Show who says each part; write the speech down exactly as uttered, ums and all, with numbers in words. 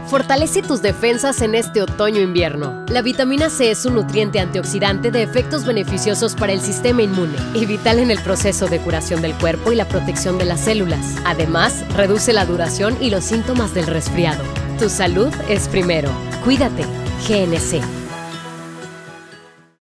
Speaker 1: Fortalece tus defensas en este otoño-invierno. La vitamina C es un nutriente antioxidante de efectos beneficiosos para el sistema inmune y vital en el proceso de curación del cuerpo y la protección de las células. Además, reduce la duración y los síntomas del resfriado. Tu salud es primero. Cuídate. G N C.